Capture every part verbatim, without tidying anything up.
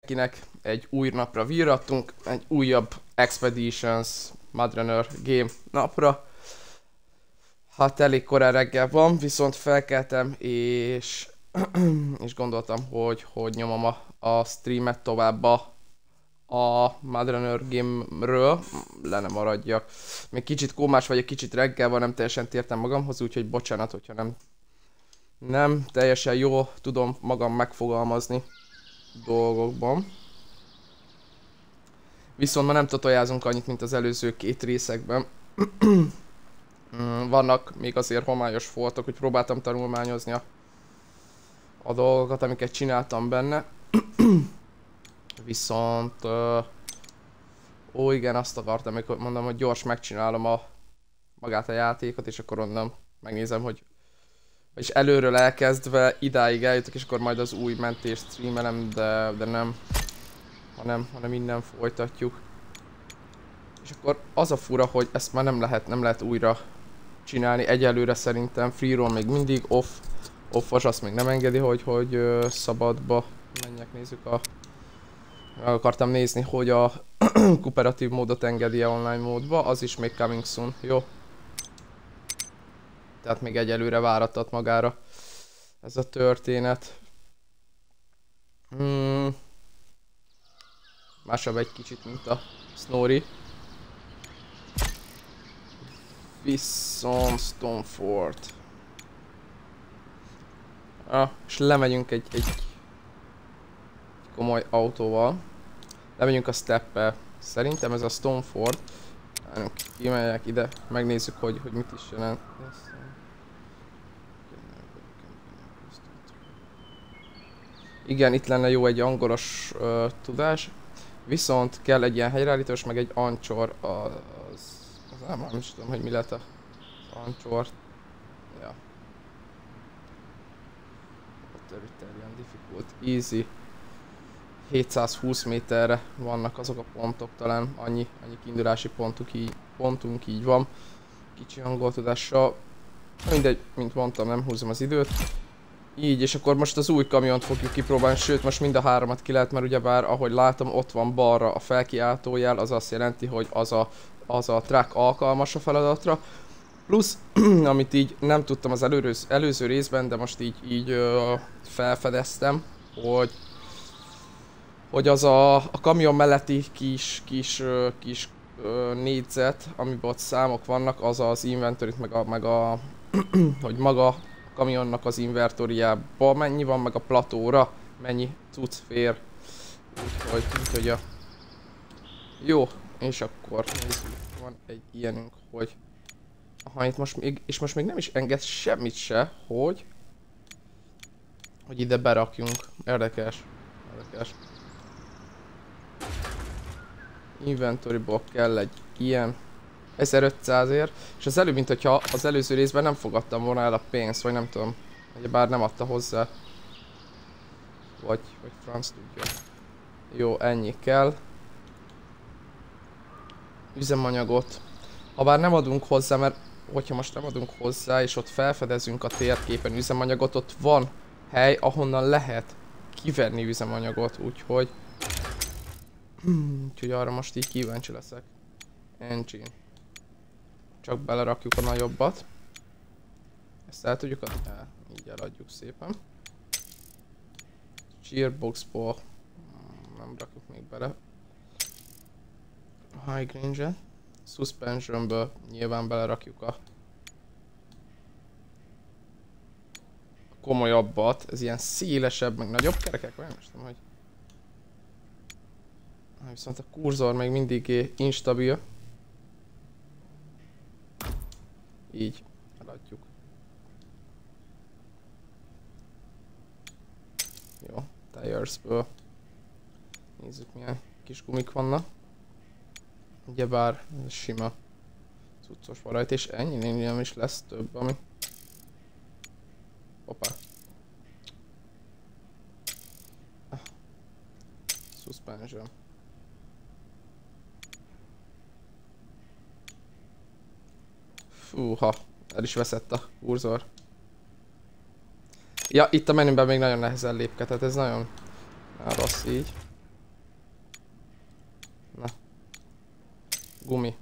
mindenkinek, egy új napra virrattunk, egy újabb Expeditions Mudrunner game napra. Hát elég korán reggel van, viszont felkeltem és, és gondoltam, hogy, hogy nyomom a, a streamet tovább a, a Mudrunner game-ről, le nem maradjak. Még kicsit kómás vagyok, kicsit reggel van, nem teljesen tértem magamhoz, úgyhogy bocsánat, hogyha nem, nem teljesen jól tudom magam megfogalmazni dolgokban. Viszont ma nem totojázunk annyit, mint az előző két részekben. Vannak még azért homályos foltok, hogy próbáltam tanulmányozni a, a dolgokat, amiket csináltam benne. Viszont... Uh, ó igen, azt akartam, amikor mondom, hogy gyors megcsinálom a, magát a játékot, és akkor onnan megnézem, hogy... És előről elkezdve idáig eljutok, és akkor majd az új mentést streamelem, de, de nem. Hanem, hanem innen folytatjuk. És akkor az a fura, hogy ezt már nem lehet, nem lehet újra csinálni. Egyelőre szerintem free-roll még mindig off. Offos azt még nem engedi, hogy, hogy ö, szabadba menjek, nézzük a... Meg akartam nézni, hogy a kooperatív módot engedi-e online módba, az is még coming soon, jó? Tehát még egyelőre váratott magára ez a történet. Hmm. Másabb egy kicsit, mint a Snorri. Viszont Stonefort. Ah, és lemegyünk egy, egy, egy komoly autóval. Lemegyünk a steppel. Szerintem ez a Stonefort. Kimegyek ide, megnézzük, hogy, hogy mit is jelent. Igen, itt lenne jó egy angolos uh, tudás. Viszont kell egy ilyen helyreállítós, meg egy ancsor. Az, az nem, nem is tudom, hogy mi lett az ancsor. Ja. Authoritarian difficult, easy. hétszázhúsz méterre vannak azok a pontok, talán annyi, annyi kiindulási pontunk így, pontunk így van. Kicsi angoltudással. Mindegy, mint mondtam, nem húzom az időt. Így, és akkor most az új kamiont fogjuk kipróbálni, sőt most mind a háromat ki lehet, mert ugyebár ahogy látom ott van balra a felkiáltójel, az azt jelenti, hogy az a, az a track alkalmas a feladatra. Plusz, amit így nem tudtam az előző, előző részben, de most így, így ö, felfedeztem, hogy hogy az a, a kamion melletti kis, kis, kis ö, négyzet, amiben ott számok vannak, az az inventory-t, meg a, meg a hogy maga a kamionnak az inventoriába mennyi van, meg a platóra mennyi cucc fér. Úgyhogy, úgyhogy a... Jó, és akkor nézzük, van egy ilyenünk, hogy... Aha, itt most még, és most még nem is enged semmit se, hogy... Hogy ide berakjunk. Érdekes. Érdekes. Inventoryból kell egy ilyen ezerötszázért, és az előbb, mint hogyha az előző részben nem fogadtam volna el a pénzt, vagy nem tudom, hogy bár nem adta hozzá. Vagy, vagy franc tudja. Jó, ennyi kell. Üzemanyagot. Ha bár nem adunk hozzá, mert hogyha most nem adunk hozzá, és ott felfedezünk a térképen üzemanyagot, ott van hely, ahonnan lehet kivenni üzemanyagot, úgyhogy... Úgyhogy arra most így kíváncsi leszek. Engine. Csak belerakjuk a nagyobbat. Ezt el tudjuk adni? El, így eladjuk szépen. Cheerboxból nem rakjuk még bele. High range-et. Suspensionből nyilván belerakjuk a, a komolyabbat. Ez ilyen szélesebb, meg nagyobb kerekek, vagy nem tudom, hogy... Viszont a kurzor még mindig instabil. Így, eladjuk. Jó, tiresből. Nézzük milyen kis gumik vannak. Ugyebár sima cuccos van rajta, és ennyi nem is lesz több, ami... Hoppá. Suspension. Fúha, el is veszett a kurzor. Ja, itt a menüben még nagyon nehezen lépkedhet, ez nagyon rossz így. Gumi.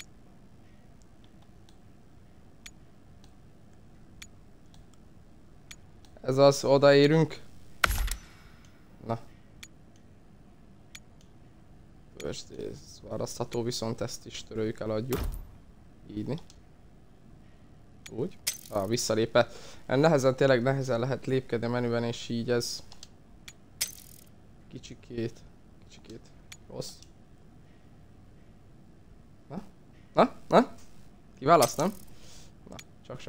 Ez az, odaérünk. Na. First ez választható, viszont ezt is töröljük, eladjuk. Így. Úgy. Ah, visszalépett. Nehezen, tényleg nehezen lehet lépkedni a menüben, és így ez... Kicsikét... Kicsikét... Rossz. Na? Na? Na? Kiválaszt, nem? Na, csak-csak.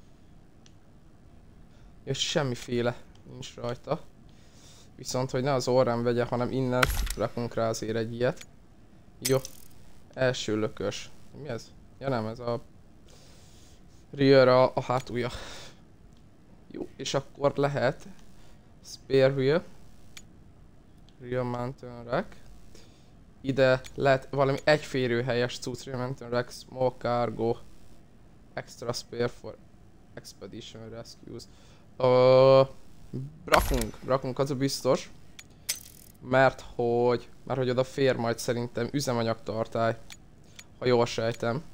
És semmiféle nincs rajta. Viszont, hogy ne az orrám vegye, hanem innen rakunk rá azért egy ilyet. Jó. Első lökös. Mi ez? Ja nem, ez a... Rear a, a hátulja. Jó, és akkor lehet... Spare wheel. Rear mountain rack. Ide lehet valami egyférőhelyes cucc, Rear mountain rack, small cargo. Extra spare for expedition rescues. Uh, rakunk, rakunk, az a biztos. Mert hogy, mert hogy oda fér majd szerintem üzemanyagtartály. Ha jól sejtem.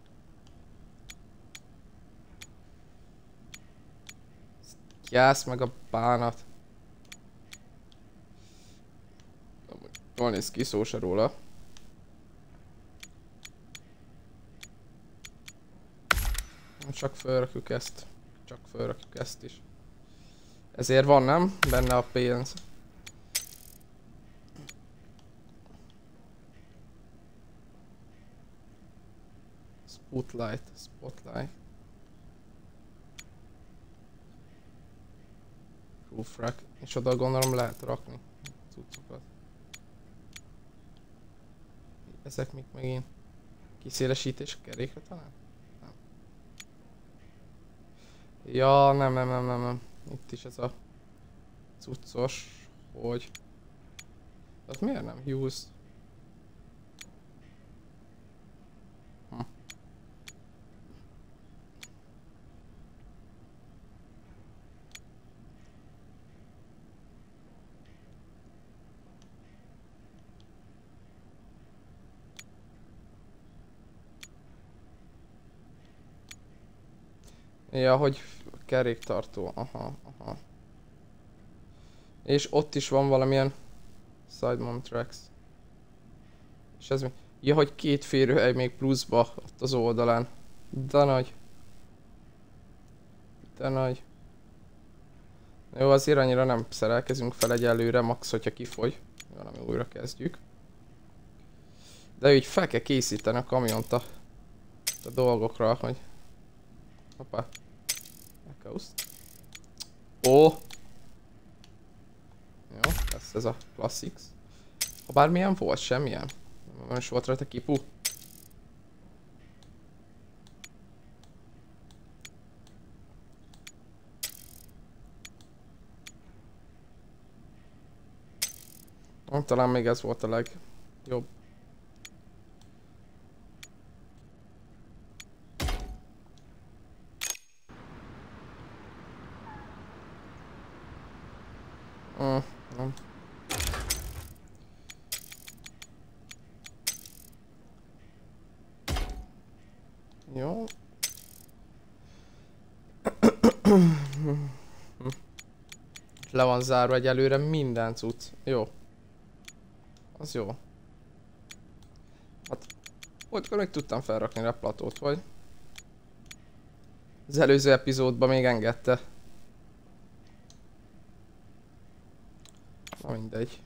Jász meg a bánat. Jól néz ki, szó se róla. Csak felrakjuk ezt. Csak felrakjuk ezt is. Ezért van, nem? Benne a pénz. Spotlight, spotlight. Roof rack. És oda gondolom lehet rakni cuccokat. Ezek még megint kiszélesítés kerékre talán? Nem. Ja, nem, nem, nem, nem, nem. Itt is ez a cuccos, hogy... Az miért nem use? Hm. Ja, hogy keréktartó, aha, aha. És ott is van valamilyen side mount tracks. És ez mi? Ja, hogy két férőhely még pluszba ott az oldalán. De nagy. De nagy. Jó, azért annyira nem szerelkezünk fel egyelőre, max, hogyha kifogy. Valami újra kezdjük. De úgy fel kell készíteni a kamiont a, a dolgokra, hogy... Hoppá. Ó! Jó, lesz ez a Classics. Ha bármilyen volt, semmilyen. Nem is volt rajta kipu. Nem, talán még ez volt a legjobb. Mm, nem. Jó. Le van zárva egyelőre minden cucc. Jó. Az jó. Hát, olykor még tudtam felrakni rá platót, vagy? Az előző epizódban még engedte. Na mindegy.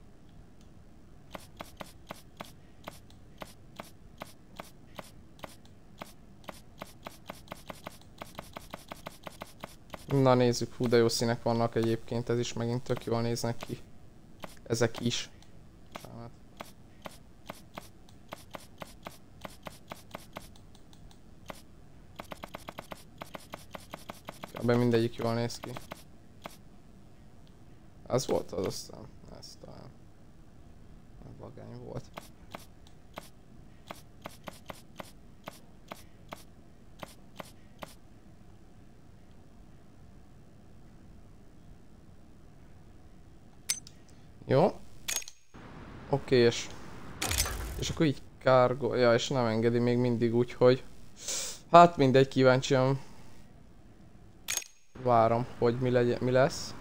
Na nézzük, hú de jó színek vannak egyébként, ez is megint tök jól néznek ki. Ezek is. Kb. Mindegyik jól néz ki. Az volt az aztán. Ez talán. Vagány volt. Jó. Oké, és... És akkor így Cargo, ja, és nem engedi még mindig, úgyhogy... Hát mindegy, kíváncsian várom, hogy mi, legyen, mi lesz.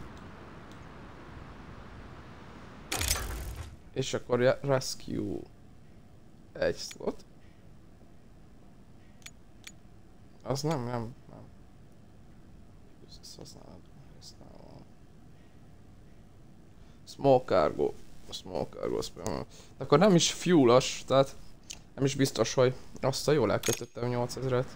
És akkor rescue egy slot. Az nem, nem, nem. Ezt használod, használom. Small cargo. Small cargo, akkor nem is fuelos, tehát nem is biztos, hogy azt a jól elkötöttem nyolcezret.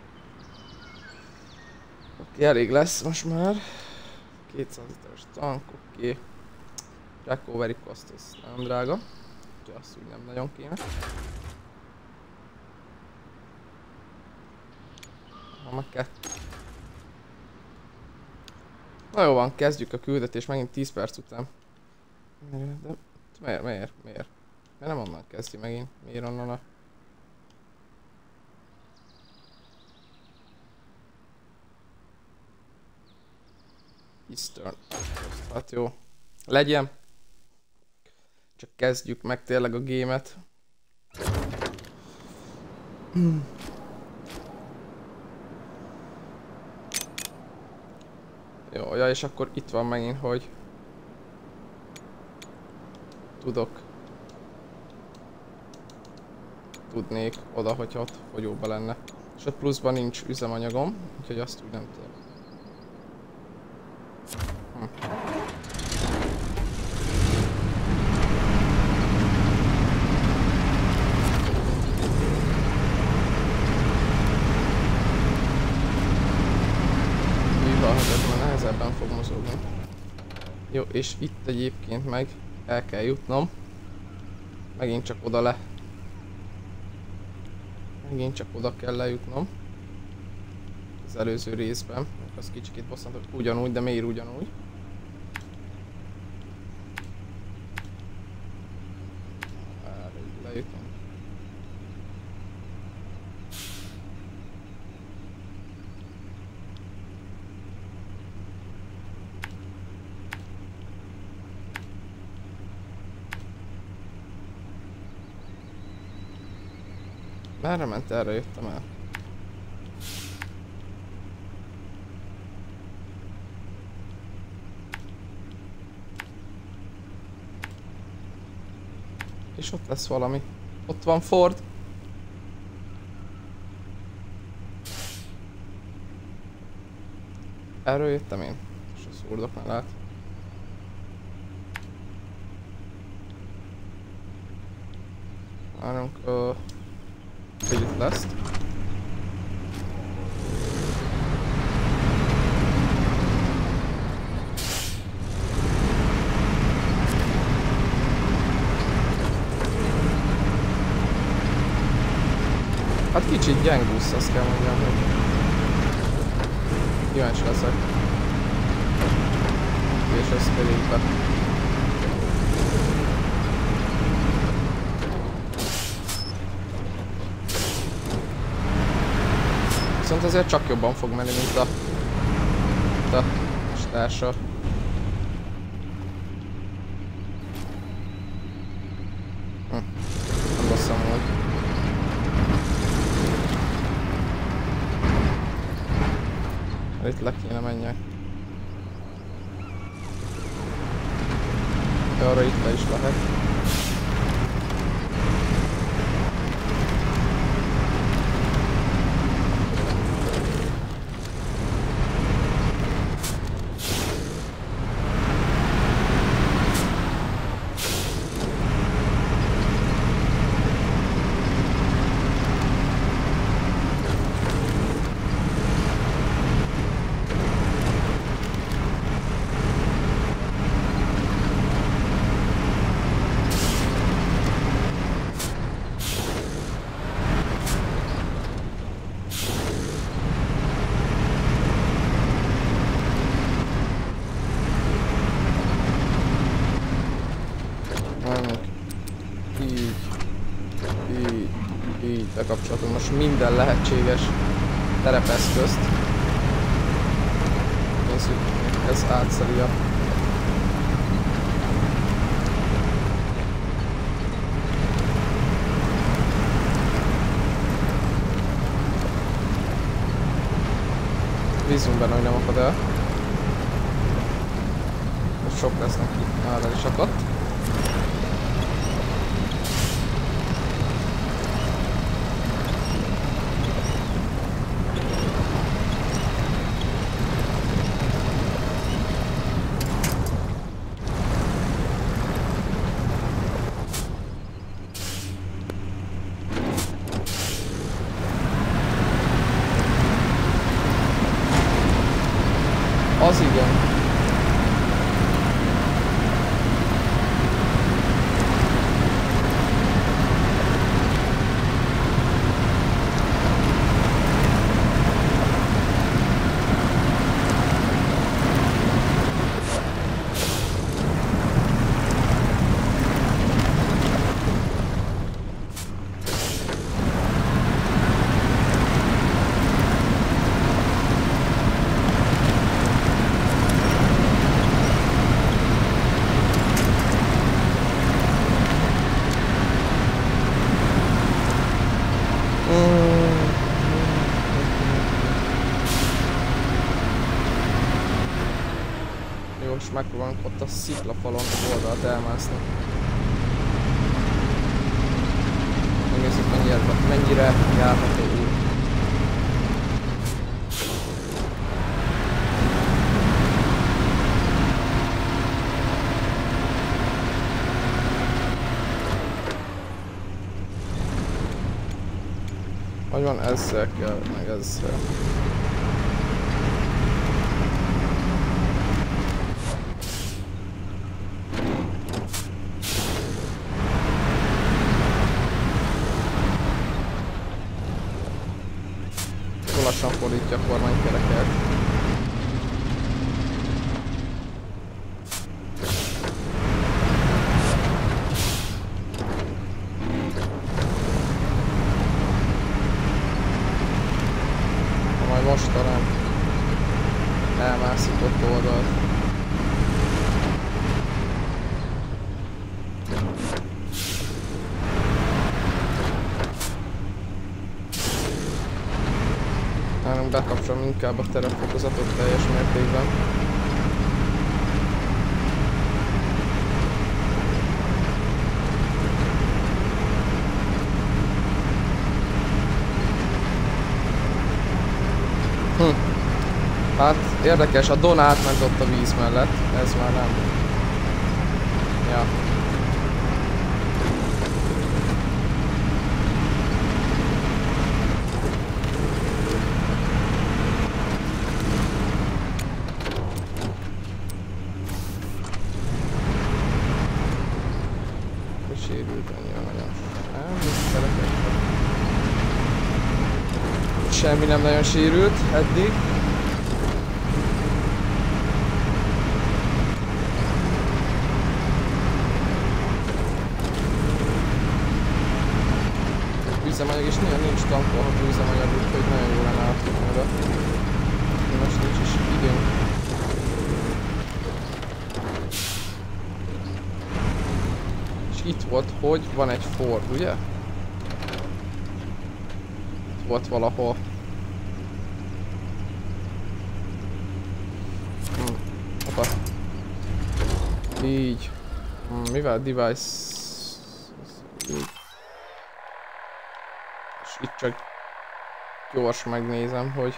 Oké, elég lesz most már. kétszáz literes tank, oké. Recovery cost, ez nem drága. Úgyhogy azt úgy nem nagyon kéne. Ha meg kettő. Na jó van, kezdjük a küldetést megint tíz perc után. De miért, miért, miért? Miért nem onnan kezdi megint? Miért onnan a... Eastern. Hát jó. Legyen. Csak kezdjük meg tényleg a gémet. Jó, ja, és akkor itt van megint, hogy tudok tudnék oda, hogyha ott fogyóba lenne. És ott pluszban nincs üzemanyagom, úgyhogy azt úgy nem tudom. Hm. Nehezebben fog mozogni. Jó, és itt egyébként meg el kell jutnom. Megint csak oda le. Megint csak oda kell lejutnom. Az előző részben. Az kicsit bosszantott, ugyanúgy, de miért ugyanúgy? Erre így lejutom. Merre ment? Erre jöttem el. És ott lesz valami. Ott van Ford. Erről jöttem én. És a szurdok mellett. Várunk, uh, hogy itt lesz. Hát kicsit gyengúsz, azt kell mondjam, hogy kíváncsi leszek. És ezt kerék be. Viszont azért csak jobban fog menni, mint a, mint a társa. Hm. Nem rosszam volt. Itt le kéne menjek. Arra itt le is lehet. Bekapcsolatunk most minden lehetséges terepeszközt. Nézzük, ez átszeli a... Bízunk benne, hogy nem akad el. Most sok lesz neki. Már el is akadt. Az igen. Most megpróbálunk ott a sziklafalon oldalt elmászni. Megnézzük mennyire, mennyire járható úgy. Vagy van ezzel kell, meg ezzel. Lassan fordítja a kormánykereket. Majd most talán elmászik ott oldalt. Bekapcsolom inkább a terepfokozatot teljes mértékben. Hm. Hát érdekes, a Don átment ott a víz mellett, ez már nem. Ja. Semmi nem nagyon sérült eddig. Üzemanyag és néha nincs tankolható üzemanyag, úgyhogy nagyon jó lenne átkötni oda. Most nincs is időnk. És itt volt, hogy van egy Ford, ugye? Itt volt valahol. Hmm. Opa. Így. Hmm, mivel device... Így. És itt csak gyors megnézem, hogy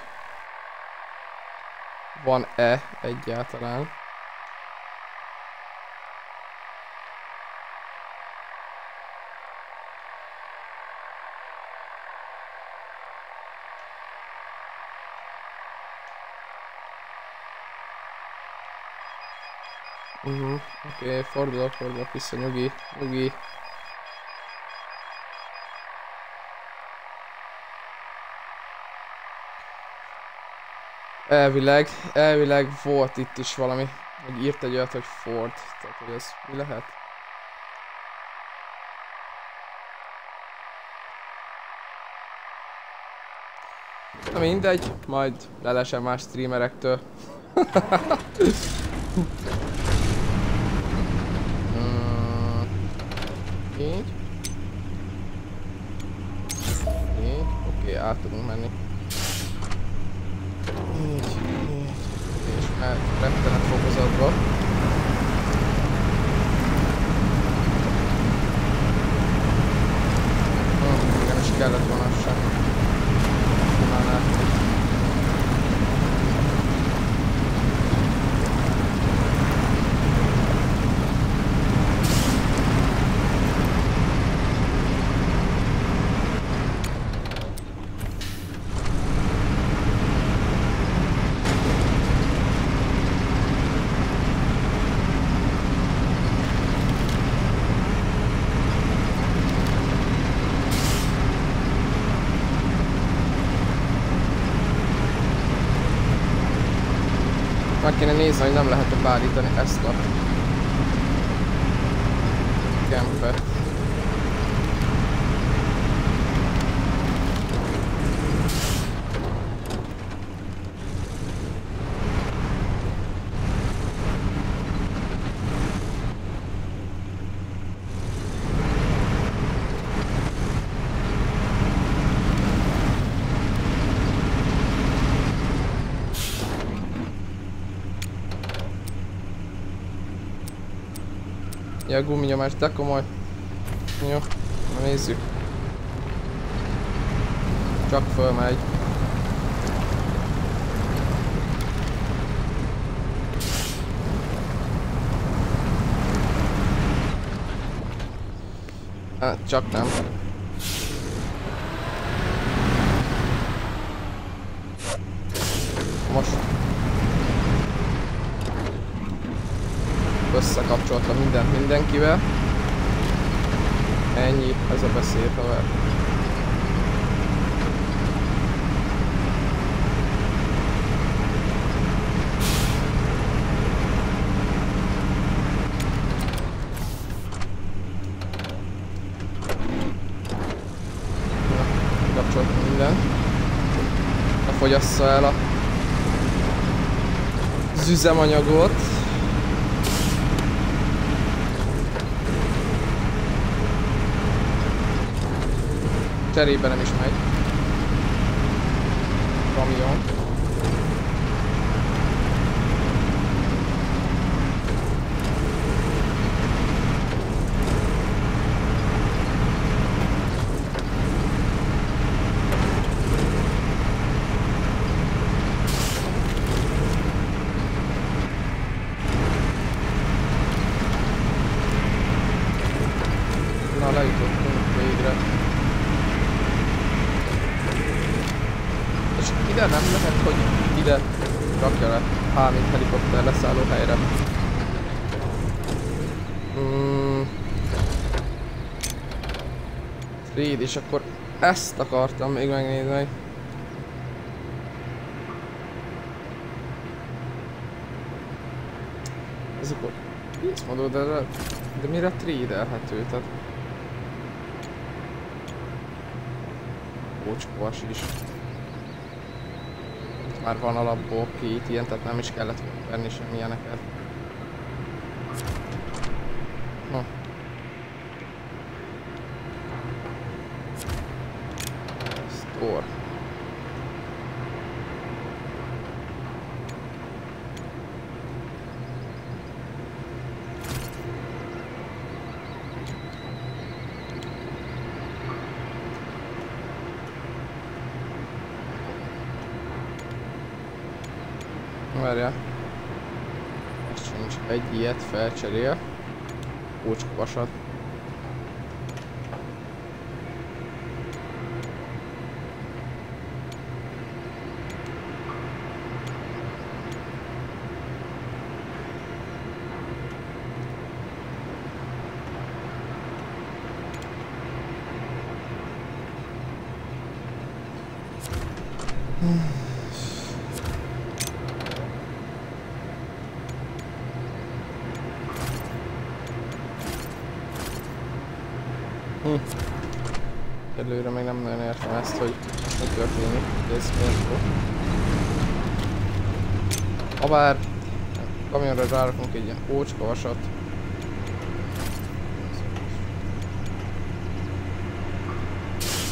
van-e egyáltalán. Uh-huh. Oké, okay, fordulok, fordulok vissza, nyugi, nyugi. Elvileg, elvileg volt itt is valami, hogy írt egy olyat, hogy Ford, tehát hogy ez mi lehet? Na mindegy, majd lelesem más streamerektől. mm, így. Így, oké, okay, át tudunk menni. Így. rettenet fokozatba. Hm, igen, is kellett volna sem. Már látni. Meg kéne nézni, hogy nem lehet-e beállítani ezt a kempet. Ja, a guminyomás, de komoly. Jó, na nézzük. Csak fölmegy. Hát, csak nem. Most. Összekapcsoltam mindent mindenkivel. Ennyi, ez a beszéd, haver. Na, kapcsoltam mindent. Ne fogyassza el a az üzemanyagot. Cserébe nem is megy. Kamion. Na, lejutottunk végre. És ide nem lehet, hogy ide rakja le H, mint helikopter leszálló helyre. Mm. Reed, és akkor ezt akartam még megnézni. Ez akkor vízmodó, de, de mire trédelhető? Tehát Ócskovas is. Itt már van alapból két ilyen, tehát nem is kellett venni semmilyeneket. Na. Store. Várjál. Ezt sincs, egy ilyet felcserél. Ócskovasat. Hm. Előre még nem nagyon értem ezt, hogy mi történik, de ez miért fog. Habár kamionra rárakunk egy ilyen ócskavasat.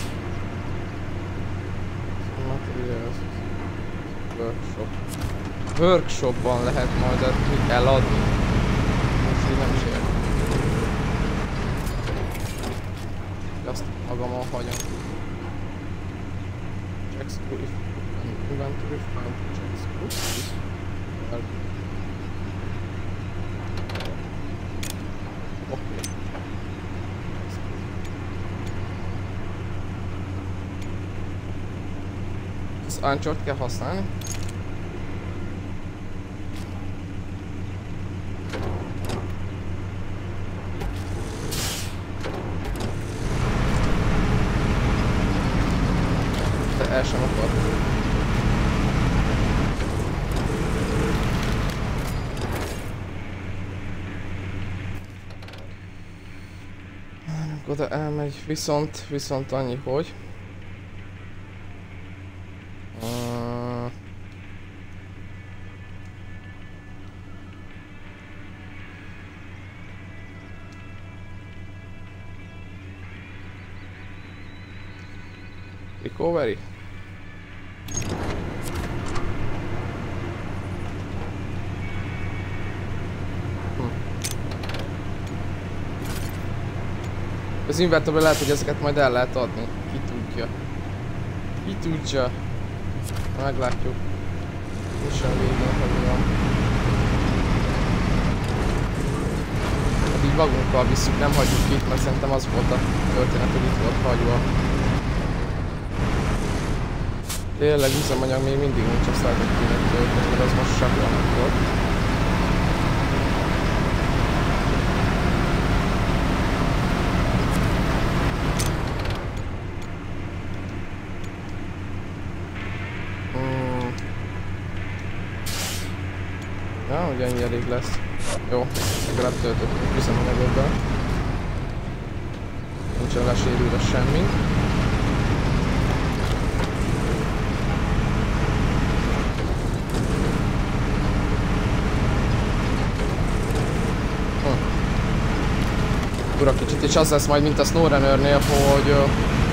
Materials workshop. workshopban lehet majd eladni. Most így nem is értem. Azt magamon hagyom. Check screw if inventory find check screw. Oké. Az anchort kell használni. El sem akar. Oda elmegy, viszont, viszont annyi, hogy... Uh... Recovery. Az invertorban lehet, hogy ezeket majd el lehet adni. Ki tudja. Ki tudja. Meglátjuk. Mi sem végén, hogy van. Hát így magunkkal visszük, nem hagyjuk itt, mert szerintem az volt a történet, hogy itt volt hagyva. Tényleg üzemanyag még mindig nincs, azt lehet, hogy kéne tölteni, mert az most sehol nem volt. Ja, hogy ennyi elég lesz. Jó, legalább töltöttünk üzemanyagoddal. Nincsen lesérülve semmi. Hm. Ura kicsit, és az lesz majd, mint a SnowRunner-nél, hogy uh,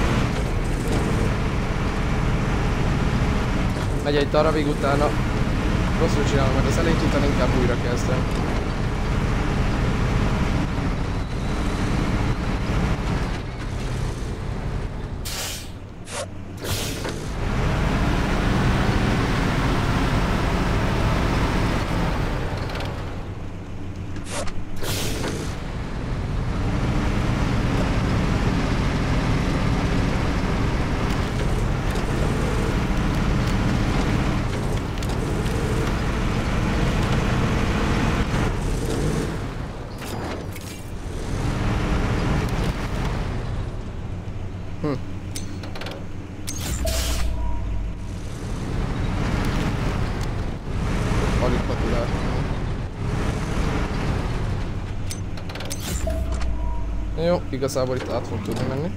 megy egy darabig, utána rosszul csinálom meg az elejét, utána inkább újra kezdem. Hm. Alig patulál. Jó, igazából itt át fog tudni menni.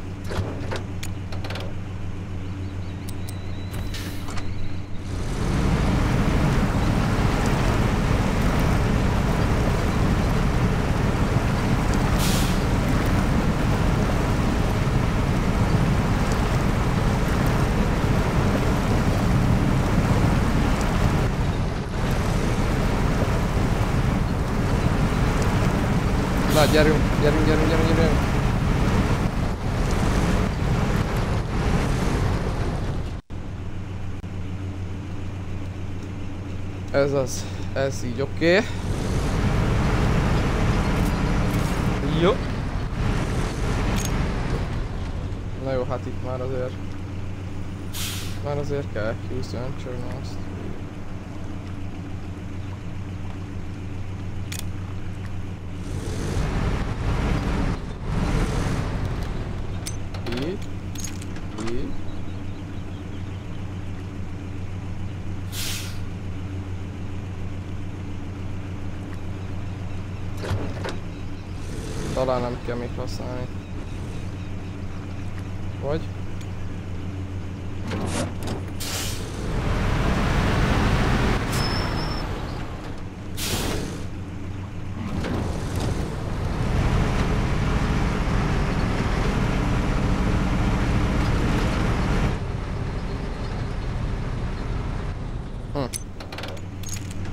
Na, gyerünk, gyerünk, gyerünk, gyerünk, gyerünk! Ez az, ez így oké. Okay. Jó. Na jó, hát itt már azért... Már azért kell use venture most. Talán nem kell még használni. Vagy? Hm.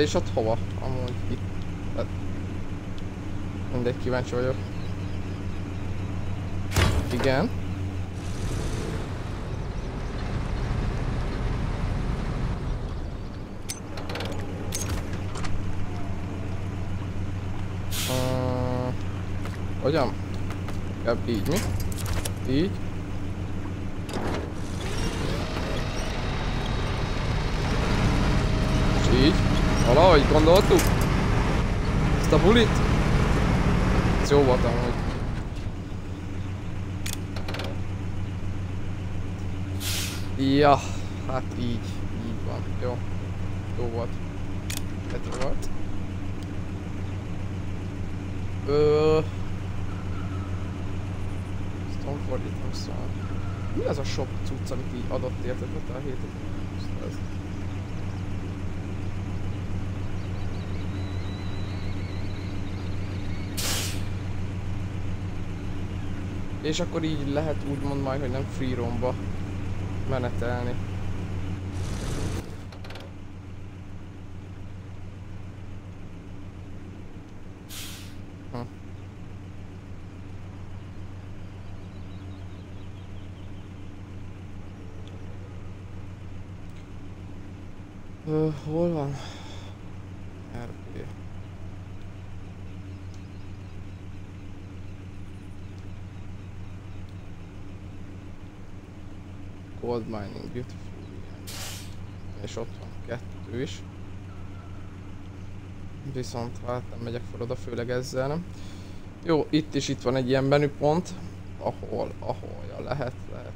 és ott hova? Amúgy itt. Hát, mindegy, kíváncsi vagyok. Igen. Uh, hogyan? Inkább így, mi? Így. És így. Valahogy gondoltuk. Ezt a bulit. Ez jó volt amúgy. Ja, hát így. Így van. Jó. Jó volt. Ez volt. Ö... Ezt tudom fordítani, szóval... Mi az a sok cucc, amit így adott érted a hétet? Ez... És akkor így lehet úgymond majd, hogy nem free roamba menetelni. Hm. Ö, hol van? er pé. Gold mining, beautiful. És ott van kettő is. Viszont hát nem megyek fel oda, főleg ezzel nem. Jó, itt is itt van egy ilyen menüpont, ahol, ahol ja, lehet, lehet.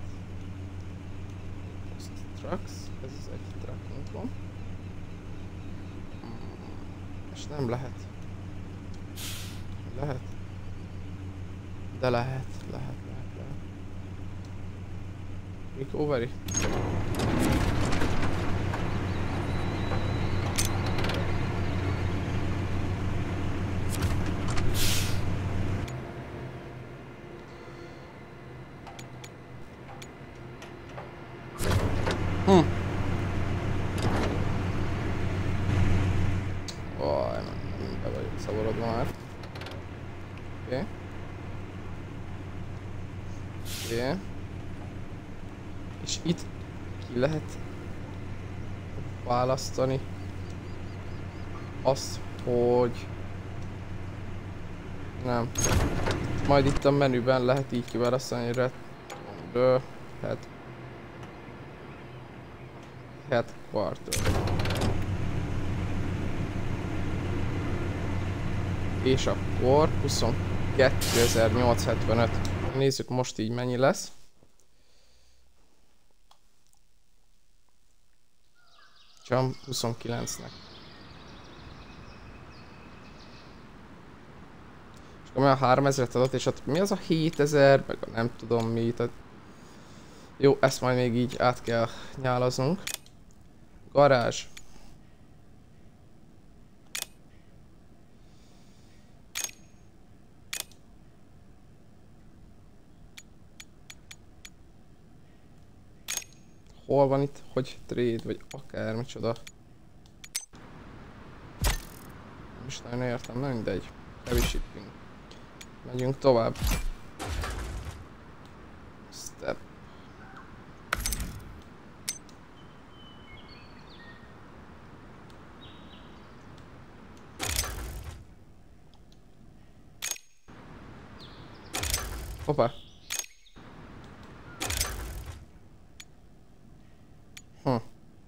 Post trucks, ez az egy truckunk van. És nem lehet. Lehet. De lehet, lehet, lehet, lehet. Recovery. Hm. Vaj, nem be vagyok szavarodva már. Oké. Okay. Oké. Okay. És itt ki lehet választani azt, hogy nem. Majd itt a menüben lehet így kiválasztani, hogy red the head headquarter. És akkor huszonkétezer-nyolcszázhetvenöt. Nézzük most így mennyi lesz. Csak huszonkilencnek. És akkor olyan háromezret adott, és hát mi az a hétezer, meg a nem tudom mi. Tehát... Jó, ezt majd még így át kell nyálaznunk. Garázs. Hol van itt, hogy trade, vagy akármicsoda. Nem is nagyon értem, nem mindegy. Heavy shipping. Megyünk tovább. Step. Hoppá. Hm.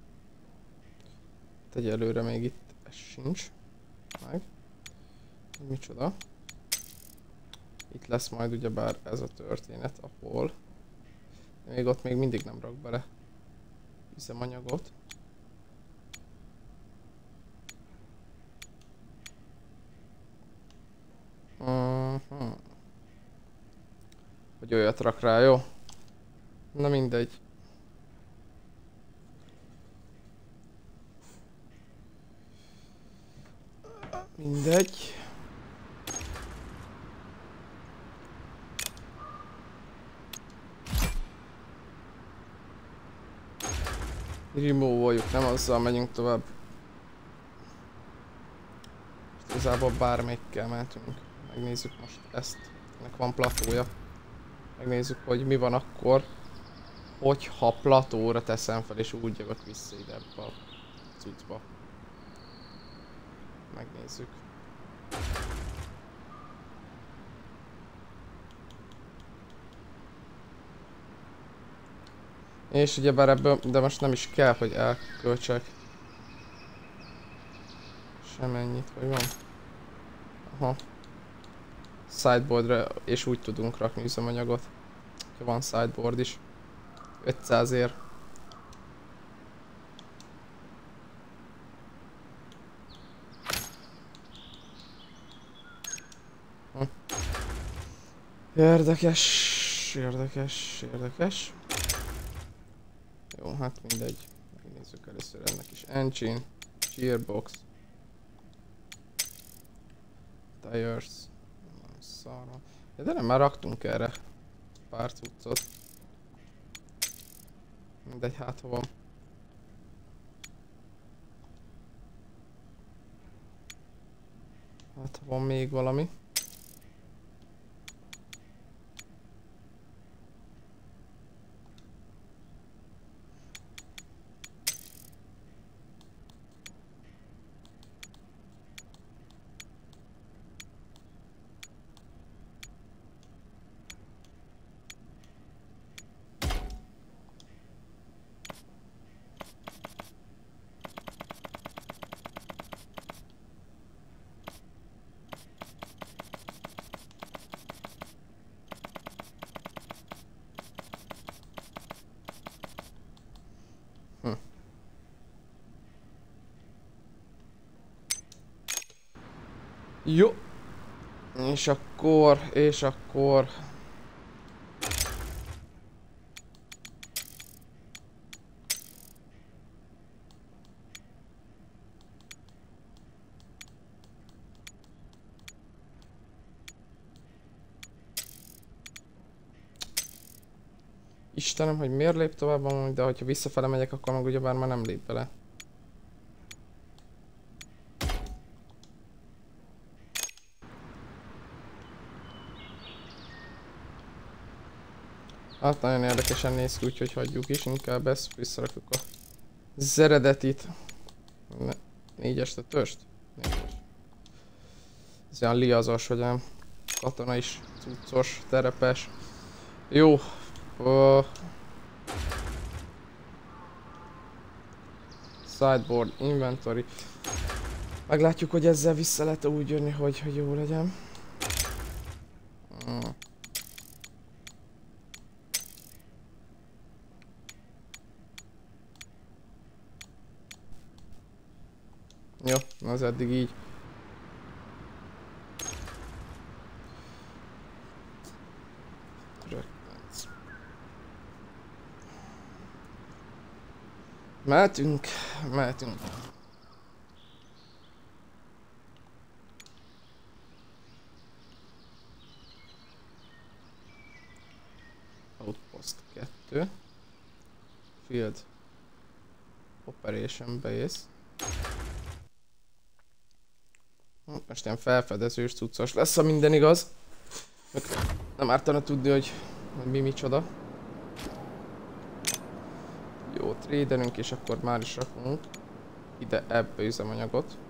Egyelőre még itt ez sincs. Meg. Micsoda. Itt lesz majd ugyebár ez a történet, ahol de még ott még mindig nem rak bele üzemanyagot. Uh-huh. Hogy olyat rak rá, jó? Na mindegy. Mindegy. Remove-oljuk, nem azzal megyünk tovább. Igazából bármelyikkel mehetünk. Megnézzük most ezt. Ennek van platója. Megnézzük, hogy mi van akkor, hogyha platóra teszem fel és úgy jövök vissza ide ebbe a cuccba. Megnézzük. És ugyebár ebből, de most nem is kell, hogy elköltsek semennyit, hogy van. Aha. Sideboardra, és úgy tudunk rakni üzemanyagot. Ha van sideboard is. ötszázért. Hm. Érdekes, érdekes, érdekes. Jó, hát mindegy. Megnézzük először ennek is. Engine, Gearbox, Tires. Szarra. Ja, de nem, már raktunk erre pár cuccot. Mindegy, hát ha van. Hát ha van még valami. Hm. Jó. És akkor, és akkor... Istenem, hogy miért lép tovább amúgy, de hogyha visszafele megyek, akkor meg ugyebár már nem lép bele. Hát nagyon érdekesen néz ki, úgyhogy hagyjuk is, inkább ezt visszarakjuk a zeredetit. Ne, négyes tetőst? Négyes. Ez olyan liazos, hogy ám katona is cuccos, terepes. Jó. Uh, sideboard, inventory. Meglátjuk, hogy ezzel vissza lehet úgy jönni, hogy, hogy jó legyen. Hmm. Jó, az eddig így. Mehetünk, mehetünk. Outpost kettő. Field Operation Base. Most ilyen felfedezős cuccos lesz, ha minden igaz. Nem ártana tudni, hogy, hogy mi micsoda. Jó, trédelünk, és akkor már is rakunk ide ebbe üzemanyagot.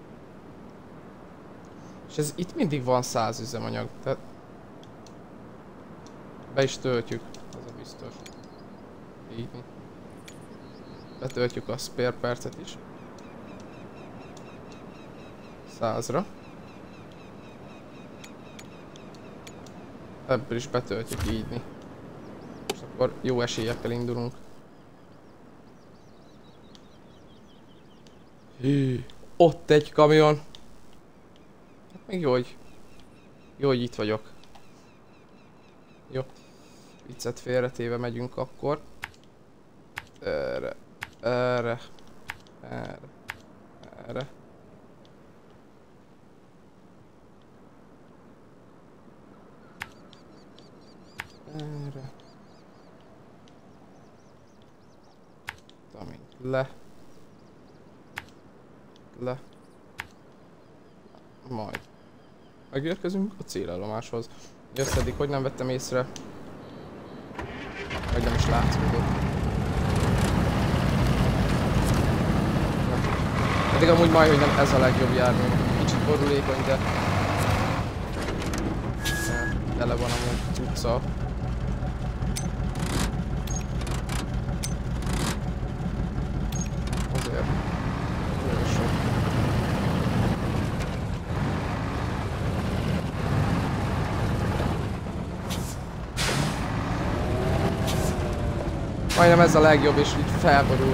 És ez itt mindig van száz üzemanyag, tehát be is töltjük, az a biztos. Így. Betöltjük a spare percet is. Százra. Ebből is betöltjük így. És akkor jó esélyekkel indulunk. Hű, ott egy kamion. Hát még jó, hogy... Jó, hogy itt vagyok. Jó. Viccet félretéve megyünk akkor. Erre. Erre. Erre. Erre. Erre. Amint le. Le. Majd. Megérkezünk a célállomáshoz. Összedik, hogy nem vettem észre. Vagy nem is látszódott. Pedig amúgy majd, hogy nem ez a legjobb jármű. Kicsit borulékony, de... Tele van amúgy cucca. Azért. Nagyon sok. Majdnem ez a legjobb, és így felborult.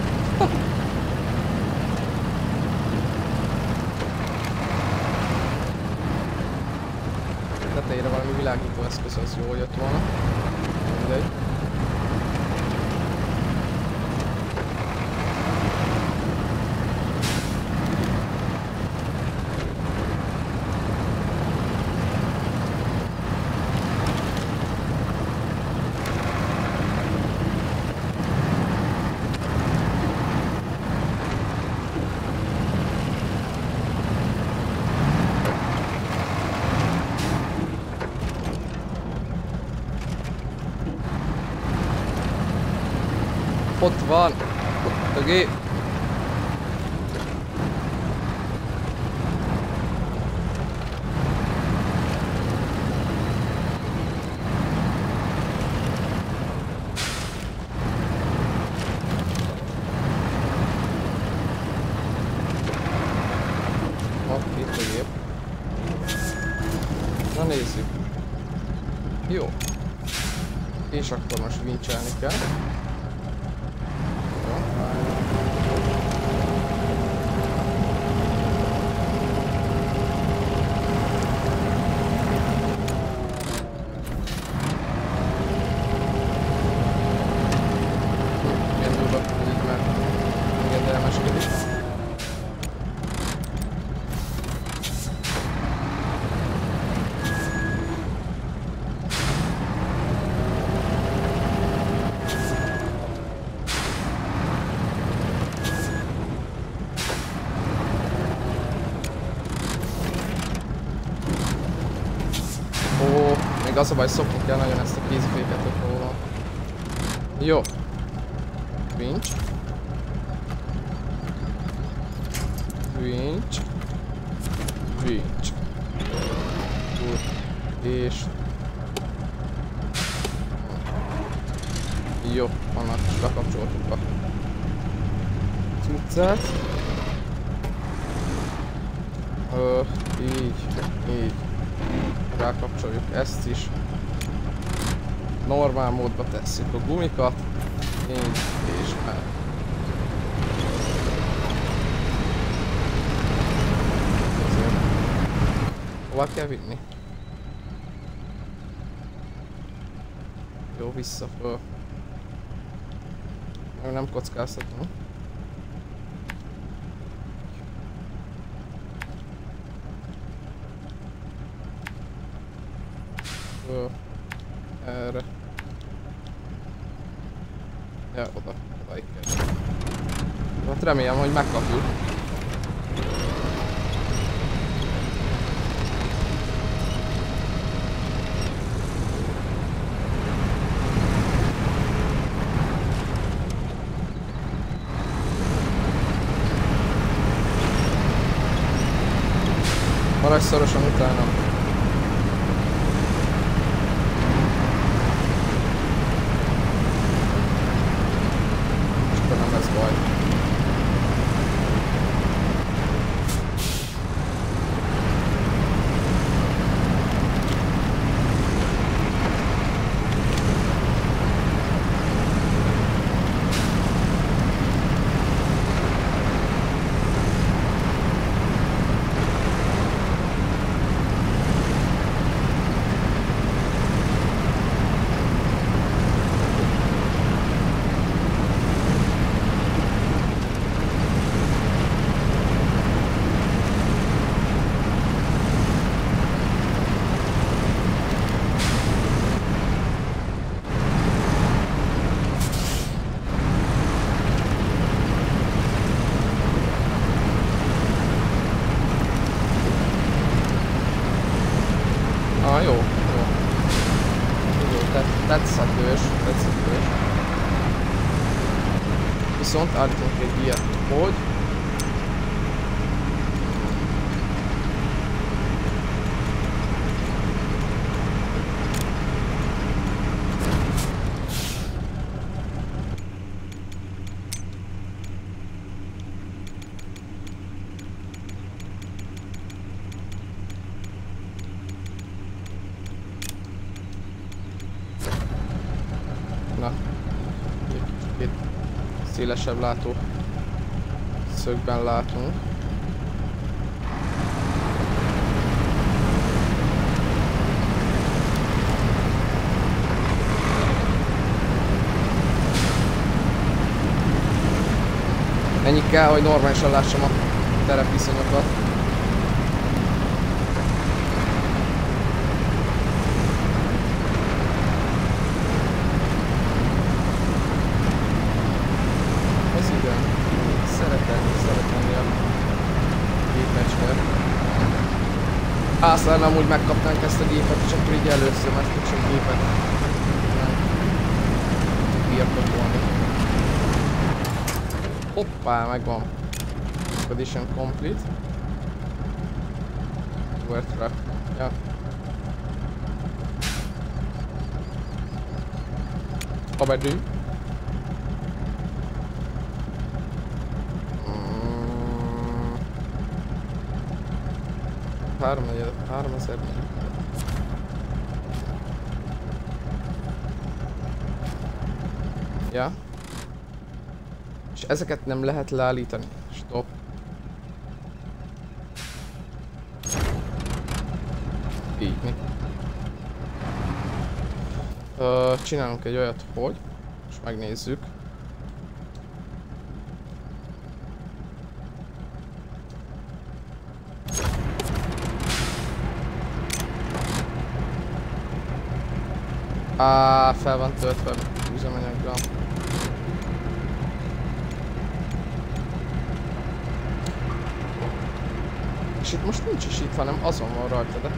Tetejére valami világító eszköz, az jól jött volna. Mindegy. Ott van! Ott a gép! Ott, itt a gép. Na nézzük. Jó. És akkor most vincselni kell. Még az a baj, szokni kell nagyon ezt a kéziféket, hogy hol van. Jó. Vincs. Vincs. Vincs. És... Jó, annak is bekapcsoltuk a cuccát. Ö, így, így. Rákapcsoljuk ezt is. Normál módba tesszük a gumikat. Így és meg. Hova kell vinni? Jó, vissza föl. Nem kockáztatom. Föl. Erre. Ja, oda. Odaig kell. Hát remélem, hogy megkapjuk. Maradj szorosan utána. És akkor nem lesz baj. jó, jó. Jó, tetszetős, tetszetős. Viszont állítunk egy ilyet, hogy... Na, egy kicsit szélesebb látó szögben látunk. Ennyi kell, hogy normálisan lássam a terepviszonyokat. Ez igen. Szeretem, szeretem a gépecske. Ász lenne amúgy megkapnánk ezt a gépet, és akkor így először, mert csak gépet nem birtokolni. Hoppá, megvan. Expedition complete. Where trap? Ja. Habedű. Mm. háromezer. Ja. És ezeket nem lehet leállítani. Stop. Így mi? Ö, csinálunk egy olyat, hogy... Most megnézzük. Á, fel van töltve üzemanyaggal. És itt most nincs is itt, hanem azon van rajta, de...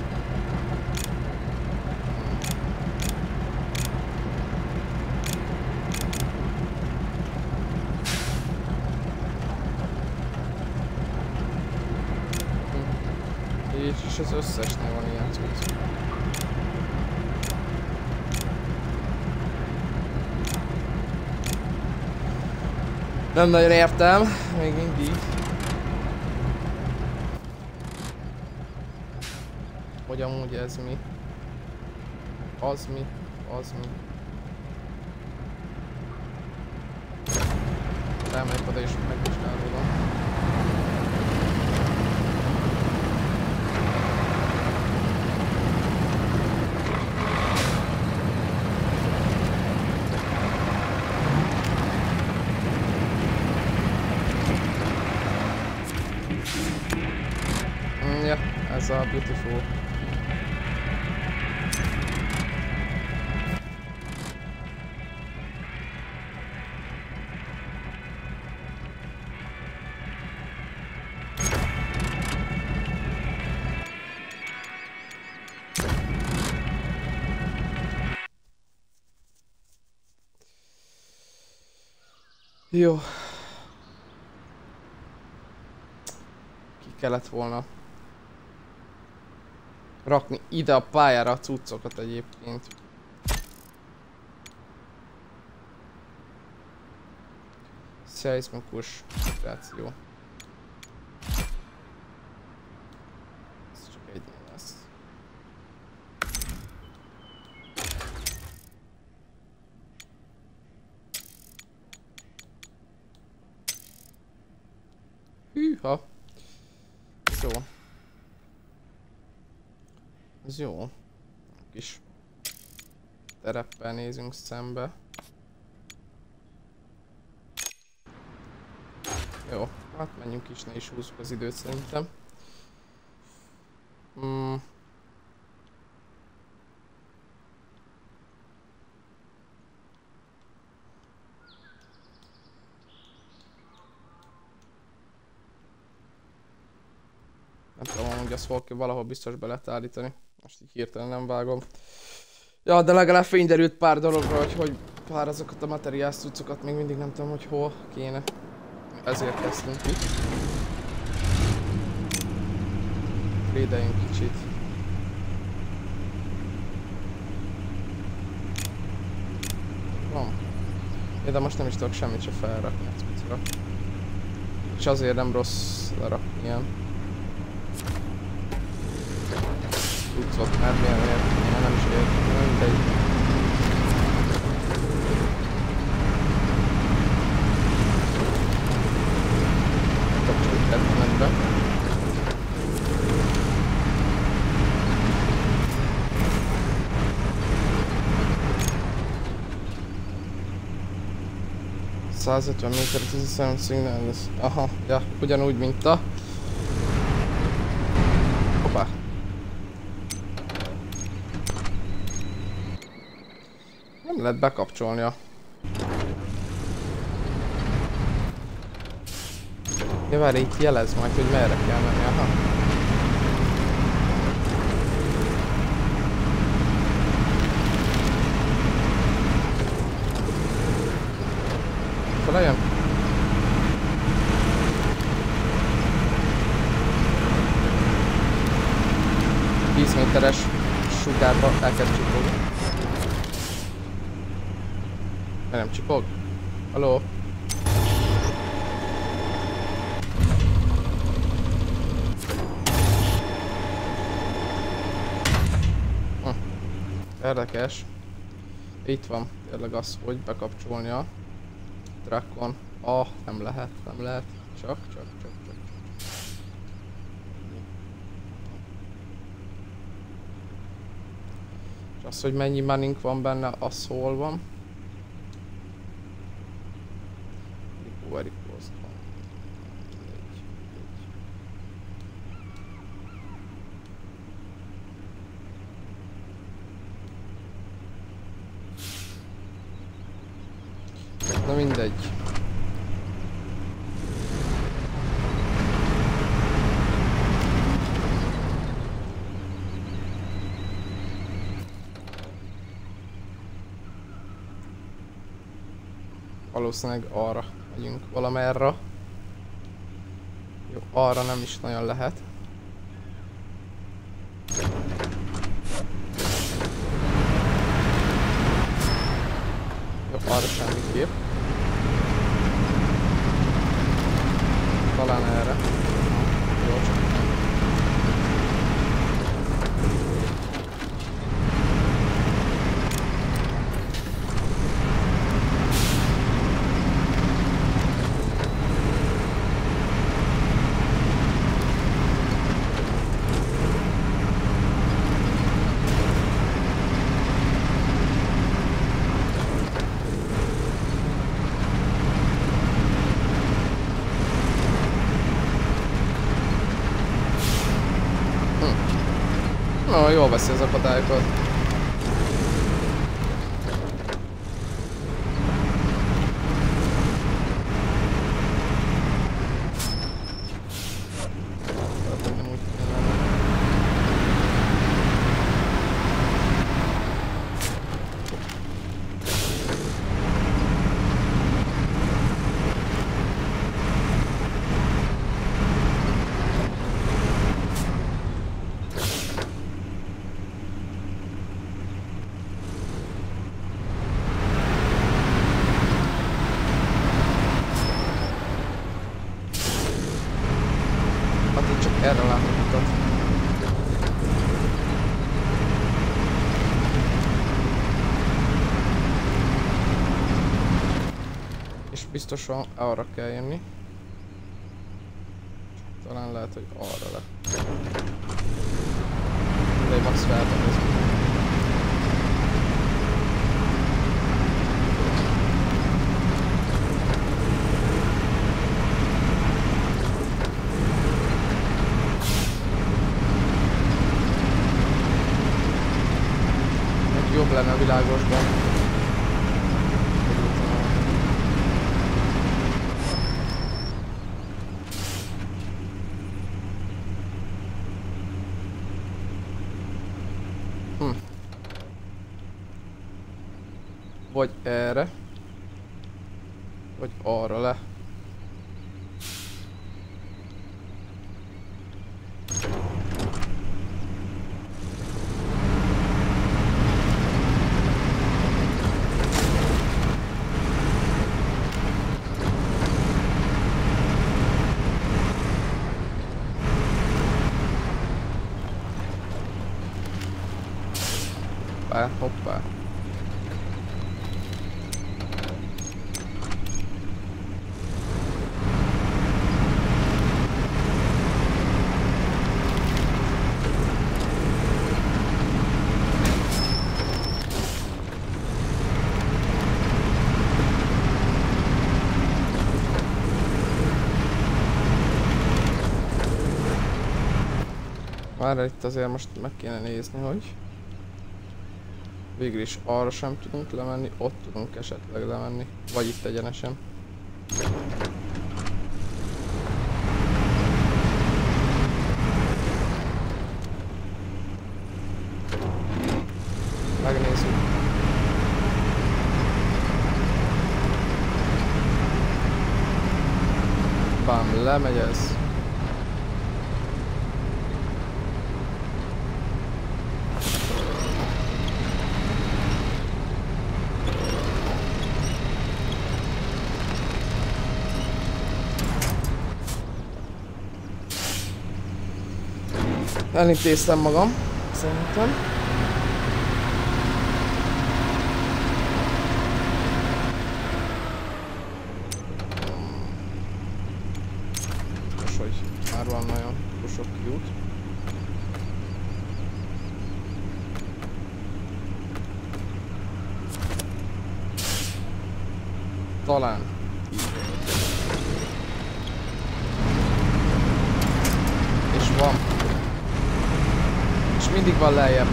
Hm. Így is az összesnél van ilyen cucc. Nem nagyon értem, még mindig. Hogy amúgy ez mi? Az mi? Az mi? Elmegyek oda és megvizsgálódom. Mm, ja, ez a beautiful. Jó. Ki kellett volna rakni ide a pályára a cuccokat egyébként. Szeizmikus vibráció. Ez csak egy lesz. Hűha! Ez jó. Ez jó. Kis tereppel nézünk szembe. Jó, hát menjünk is, ne is húzzuk az időt szerintem. Mm. Nem tudom, hogy azt valaki valahol biztos be lehet állítani. Most így hirtelen nem vágom. Ja, de legalább fény derült pár dologra, hogy, hogy pár azokat a materiális cuccokat még mindig nem tudom, hogy hol kéne. Ezért kezdtünk itt. Védeljünk kicsit. Van. Ja, de most nem is tudok semmit se felrakni a cuccra. És azért nem rossz lerakni ilyen cuccot, mert milyen miért, nem is értem, nem mindegy. Kapcsoljuk etmenetbe. százötven méter, tizenhárom szignál, ez... Aha, ja, ugyanúgy, mint a... Hoppá! Nem lehet bekapcsolnia. Ja, várj, itt jelez majd, hogy merre kell menni, aha. Felejön? tíz méteres sugárba elkezd csipogni. Mert nem csipog? Halló? Hm. Érdekes. Itt van tényleg az, hogy bekapcsolnia. Trackon. Ah, nem lehet, nem lehet. Csak, csak, csak, csak. És az, hogy mennyi moneynk van benne, az hol van. Recovery cost van. Na mindegy. Valószínűleg arra megyünk valamerre. Jó, arra nem is nagyon lehet. Jó, arra semmiképp. Talán erre. Jó, csak nem. No, jól veszi az akadályokat. Erre látogatott. És biztosan arra kell jönni. Talán lehet, hogy arra le. De max feltelezni. Jobb lenne a világosban. Hm. Vagy erre. Vagy arra le. Hoppá, hoppá. Már itt azért most meg kéne nézni, hogy végül is arra sem tudunk lemenni, ott tudunk esetleg lemenni, vagy itt egyenesen. Megnézzük. Bám, lemegy ez. Elintéztem magam, szerintem. Most, hogy már van nagyon sok kiút. Talán. És van. És mindig van lejjebb.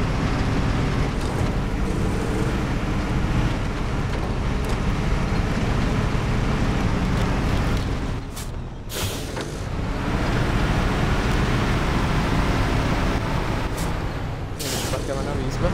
Mégis be kell menni a vízbe.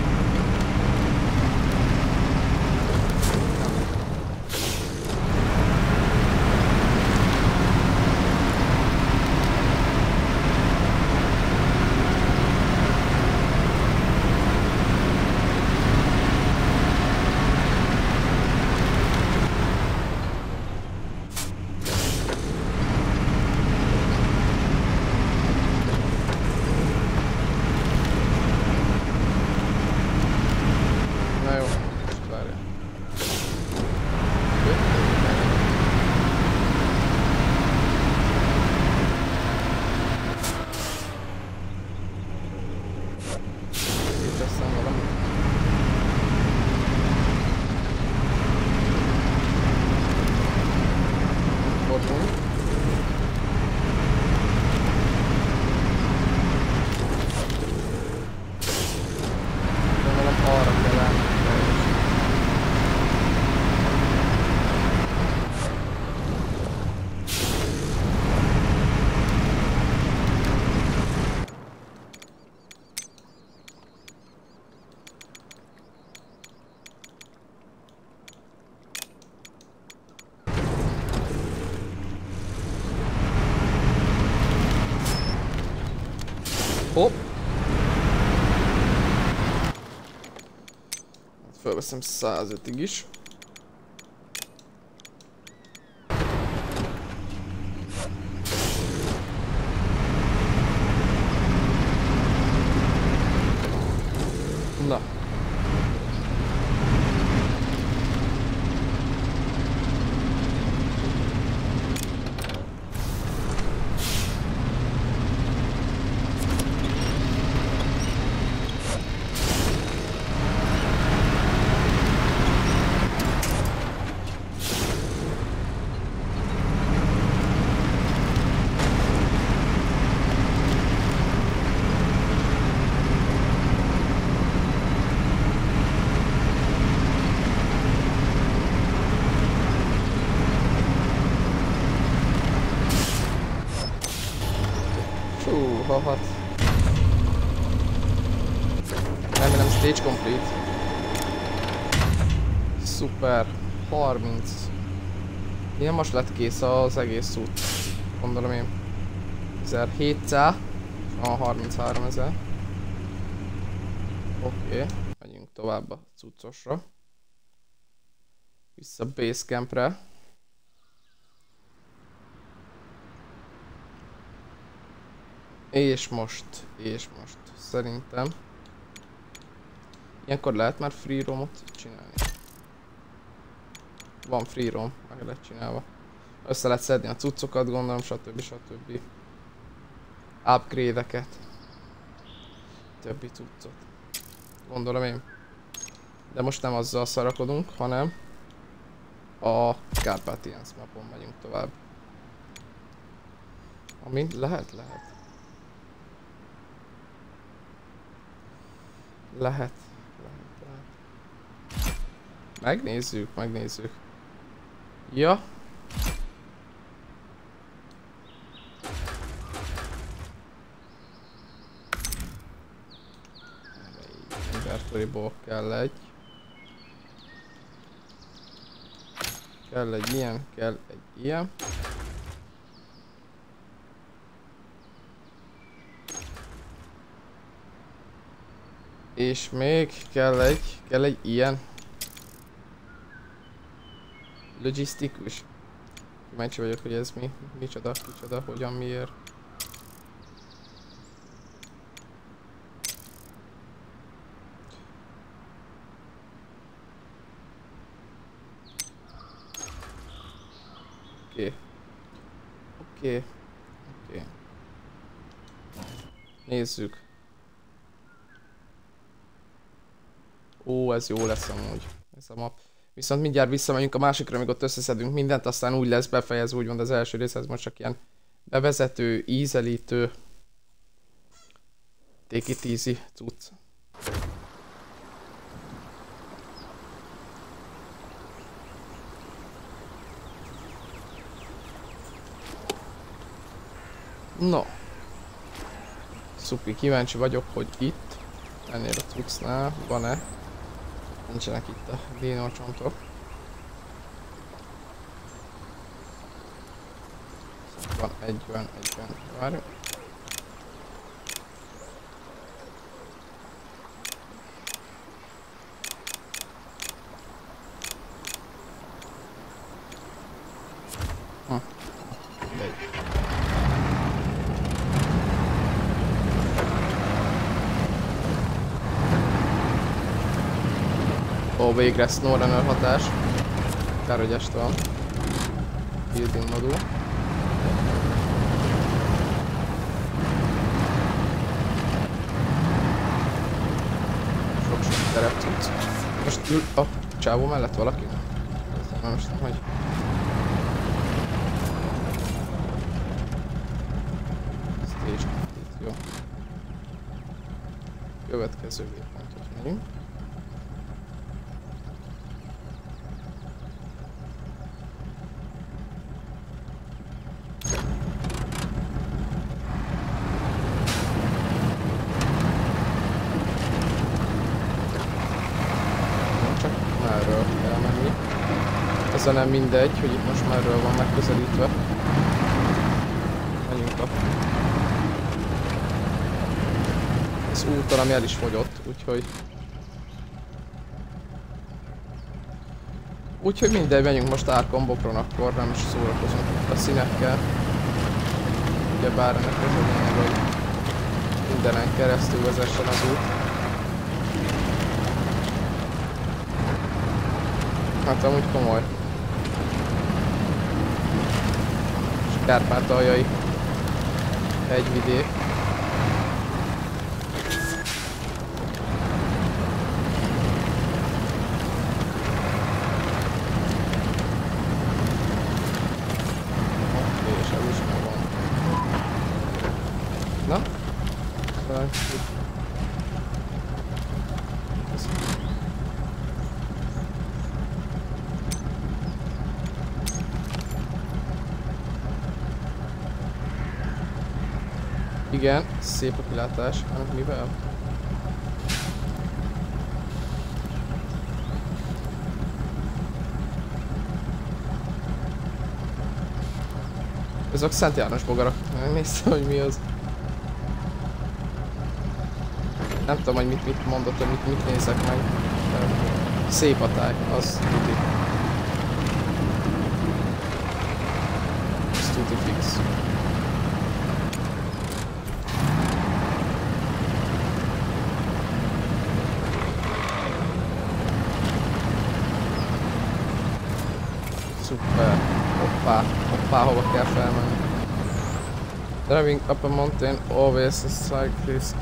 Hopp! Fölveszem százötig is. Na. Hú, hahat. Stage complete. Szuper. harminc. Igen, most lett kész az egész út. Gondolom én. ezerhétszáz. A harminchárom ezer. Oké. Okay. Megyünk tovább a cuccosra. Vissza Basecampre. És most, és most szerintem ilyenkor lehet már free roamot csinálni. Van free roam, meg lehet csinálva. Össze lehet szedni a cuccokat, gondolom, stb. Stb. Upgrade-eket. Többi cuccot. Gondolom én. De most nem azzal szarakodunk, hanem a Carpathians mapon megyünk tovább. Ami lehet, lehet. Lehet, lehet, lehet. Megnézzük, megnézzük. Ja. Inventoryból kell egy. Kell egy ilyen, kell egy ilyen. És még kell egy, kell egy ilyen. Logisztikus. Kíváncsi vagyok, hogy ez mi, micsoda, micsoda, hogyan, miért. Oké. Okay. Oké. Okay. Oké. Okay. Nézzük. Ó, ez jó lesz amúgy, ez a map. Viszont mindjárt visszamegyünk a másikra, amíg ott összeszedünk mindent, aztán úgy lesz befejezve, úgymond az első rész, ez most csak ilyen bevezető, ízelítő, take it easy cucc. No. Szupi, kíváncsi vagyok, hogy itt, ennél a cuccnál van-e. Nincsenek itt a dinócsontok. Van egy, van egy, van. Várjunk. Hm. Ó, végre SnowRunner hatás. Kár, hogy este van. Building modul. Sok-sok terep cucc. Most ül a csávó mellett valaki? Nem most nem, hogy... Stage complete, jó. Következő végpontot megyünk. Ez nem mindegy, hogy itt most merről van megközelítve. Menjünk a... Ez úton, ami el is fogyott, úgyhogy... Úgyhogy mindegy, menjünk most árkombokron, akkor nem is szórakozunk a színekkel. Ugyebár ennek az a lényeg, hogy mindenen keresztül vezessen az út. Hát amúgy komoly. Kárpátaljai hegyvidék. Oké, és ez is megvan. Na? Igen, szép a kilátás. Hát mivel? Ezek Szent János bogarak. Néztem, hogy mi az. Nem tudom, hogy mit, mit mondott, hogy mit, mit nézek meg. Szép a táj, az tuti. Az tuti fix. Szuper. Hoppá, hoppá, hova kell felmenni. Driving up a mountain, always a cyclist.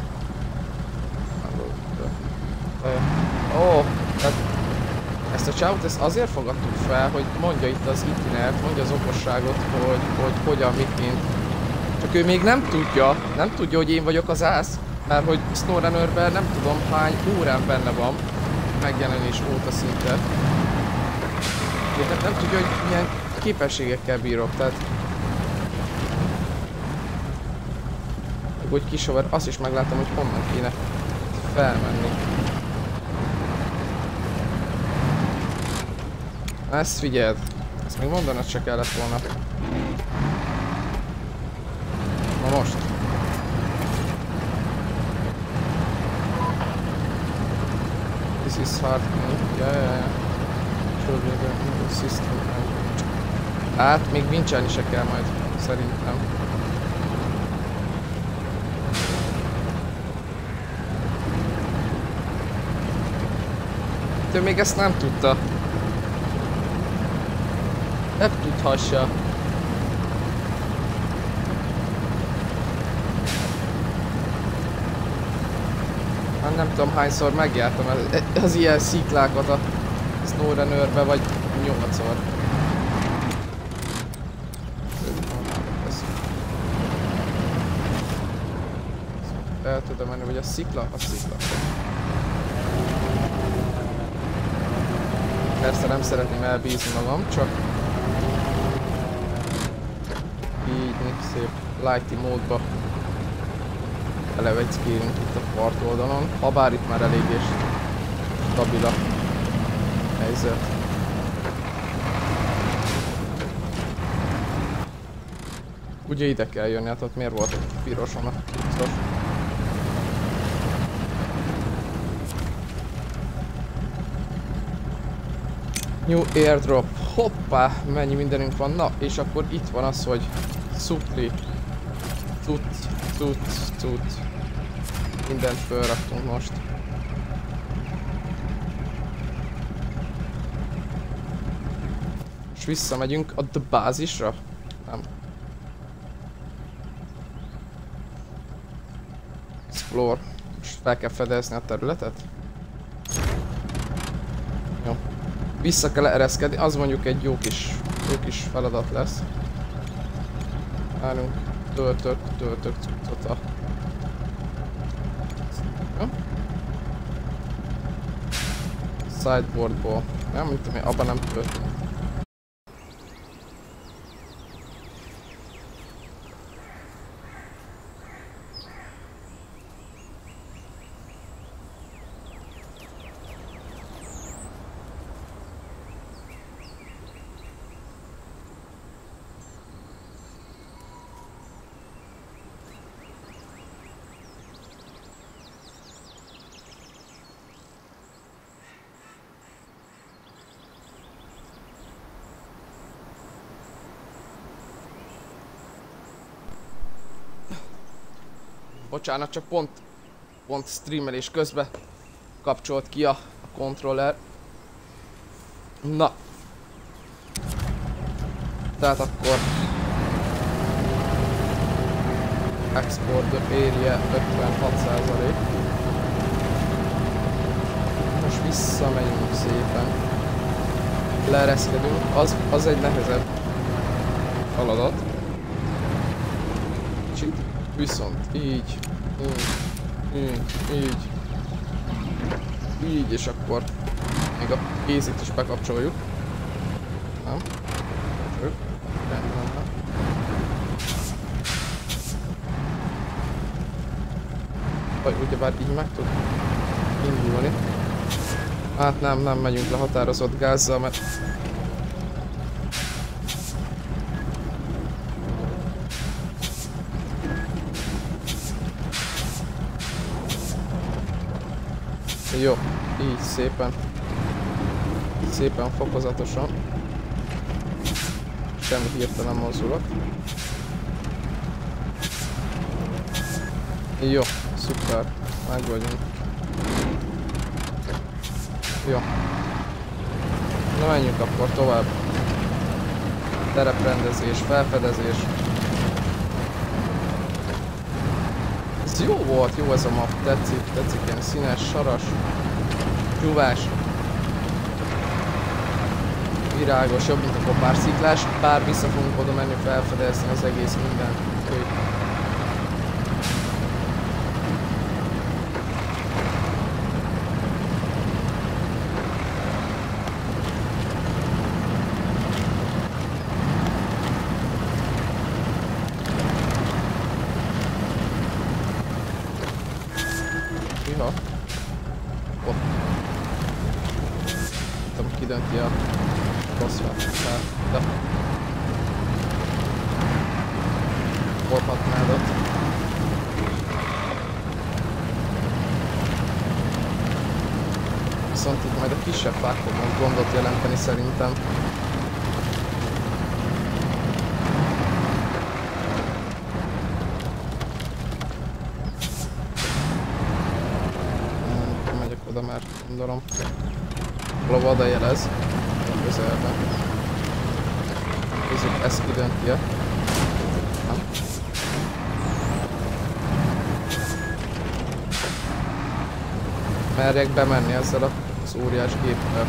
Ó, oh, tehát ezt a csávot ezt azért fogadtuk fel, hogy mondja itt az itinert, mondja az okosságot, hogy, hogy hogyan, miként. Csak ő még nem tudja, nem tudja, hogy én vagyok az ász, mert hogy SnowRunnerben nem tudom hány órán benne van, megjelenés óta szinte. Nem, nem tudja, hogy milyen képességekkel bírok, tehát... Hogy kisover, azt is meglátom, hogy honnan kéne felmenni. Ezt figyeld, ezt még mondanod se kellett volna. Na most. This is hard. Yeah, yeah, yeah. System. Hát még vincselni se kell majd, szerintem. Ő még ezt nem tudta. Nem tudhassa. Hát nem tudom hányszor megjártam az, az ilyen sziklákat a SnowRunnerbe, vagy nyolcszor. El tudom menni, hogy a szikla? A szikla. Persze nem szeretném elbízni magam, csak így szép lighty módba eleveckélünk itt a partoldalon, habár itt már eléggé stabil a helyzet. Ugye ide kell jönni, hát ott miért volt egy piroson a biztos. New airdrop. Hoppá, mennyi mindenünk van. Na, és akkor itt van az, hogy szupli. Cut, cut, cut. Mindent felraktunk most. És visszamegyünk a bázisra? Nem. Explore. Most fel kell fedezni a területet? Jó. Vissza kell ereszkedni, az mondjuk egy jó kis, jó kis feladat lesz. Várjunk, töltök, töltök cuccot a... Ja. Sideboardból. Nem, mint ami abban nem töltünk. Bocsánat, csak pont, pont streamelés közben kapcsolt ki a, a controller. Na. Tehát akkor... Export the area ötvenhat százalék. Most visszamegyünk szépen. Leereszkedünk. Az, az egy nehezebb feladat. Kicsit. Viszont így, így, így, így, így, és akkor még a kézit is bekapcsoljuk. Nem? Csak. Rendben. Vagy ugyebár így meg tud indulni. Hát nem, nem megyünk le határozott gázzal, mert Jó, így szépen. Szépen fokozatosan. Semmi hirtelen mozdulat. Jó, szuper. Meg vagyunk. Jó. Na menjünk akkor tovább. Tereprendezés, felfedezés. Ez jó volt, jó ez a map, tetszik, tetszik, ilyen színes, saras, csúvás, virágos, jobb mint a kopársziklás, bár vissza fogunk oda menni felfedezni az egész mindent. Iha. Ott. Nem tudom, ki dönti a bosszát. De. Forhatnád ott. Viszont itt majd a kisebb fák fognak gondot jelenteni szerintem. Oda már gondolom. Valahol oda jelez. A közelben. Nézzük, ezt kidönti -e. Nem. Merjek bemenni ezzel az óriás géppel.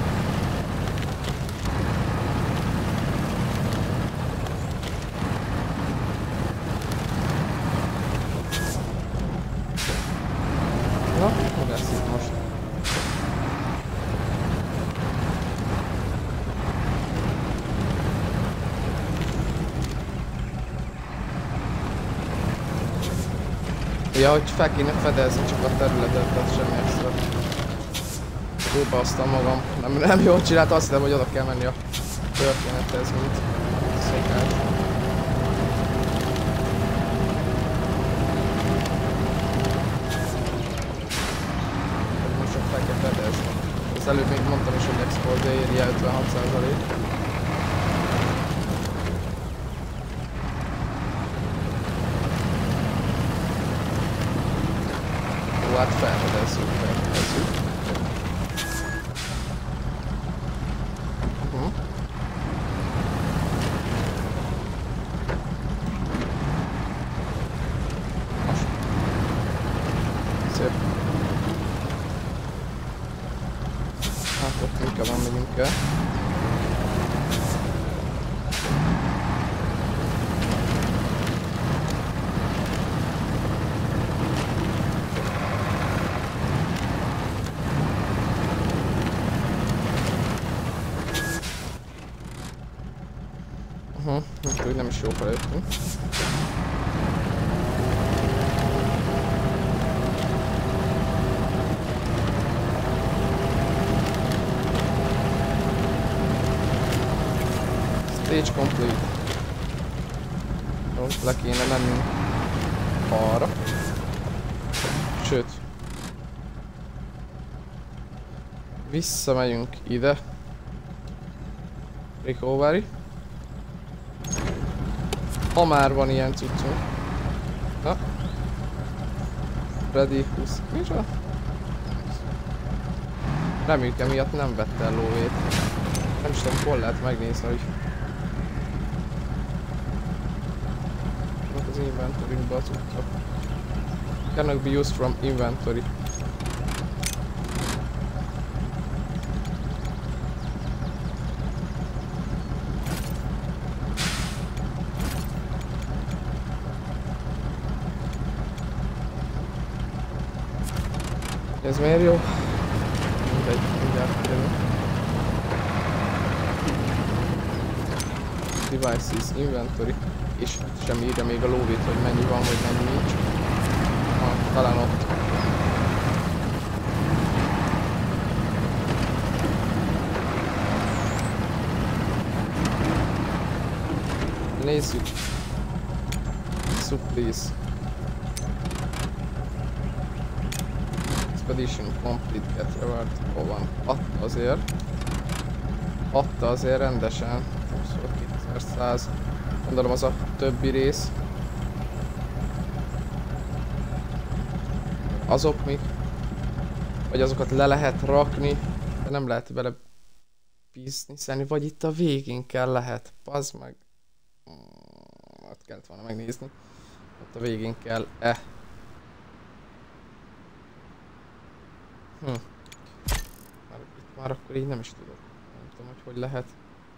Na, mi lesz itt most? Ja, hogy fel kéne fedezni csak a területet, tehát semmi extra. Próbáltam magam. Nem, nem jól csinált, azt hiszem, hogy oda kell menni a történethez, mint szokás. Most csak fel kell fedezni. Az előbb még mondtam is, hogy export area ötvenhat százalék. Hát felfedezzük, felfedezzük. Uh-huh. Most. Szép. Hát ott inkább van, megyünk el. Uh-huh. Úgy nem is jó feljöttünk. Stage complete. Jó, le kéne mennünk arra. Sőt. Visszamegyünk ide. Recovery. Ha már van ilyen cuccunk. Na. Ready, húsz. Micsoda? Reméljük emiatt nem vett el lóvét. Nem is tudom, hol lehet megnézni, hogy... az inventory-ba a cuccok. Cannot be used from inventory. Ez miért jó? Mindegy, mindjárt kijönünk. Devices, inventory. És sem írja még a lóvét, hogy mennyi van, vagy mennyi nincs. Ha, talán ott. Nézzük. Supplies. Expedition complete, get reward. Hol van? Adta azért. Adta azért rendesen. Szóval kétezer-száz. Gondolom az a többi rész. Azok mik? Vagy azokat le lehet rakni, de nem lehet vele bizniszelni, vagy itt a végén kell lehet. Pazd meg. Hmm, ott kellett volna megnézni. Ott a végén kell-e. Hm. Már, itt már akkor így nem is tudok. Nem tudom, hogy hogy lehet.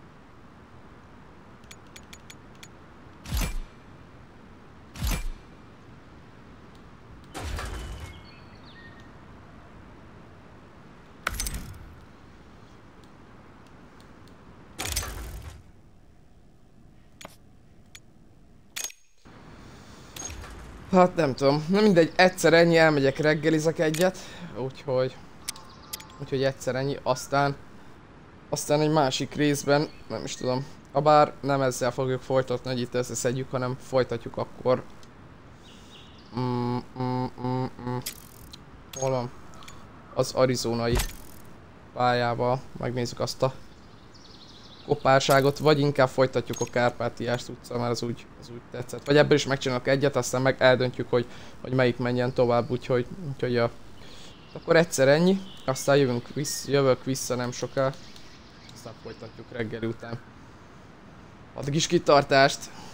Hát nem tudom, na mindegy, egyszer ennyi, elmegyek reggelizek egyet, úgyhogy... Úgyhogy egyszer ennyi, aztán... Aztán egy másik részben, nem is tudom, habár nem ezzel fogjuk folytatni, hogy itt összeszedjük, hanem folytatjuk akkor... Mm, mm, mm, mm. Hol van? Az arizonai pályával, megnézzük azt a kopárságot, vagy inkább folytatjuk a Kárpátiás utca, mert az úgy, az úgy tetszett. Vagy ebből is megcsinálok egyet, aztán meg eldöntjük, hogy, hogy melyik menjen tovább, úgyhogy, úgyhogy ja. Akkor egyszer ennyi, aztán jövünk vissza, jövök vissza nem soká, aztán folytatjuk reggeli után. Addig is kitartást!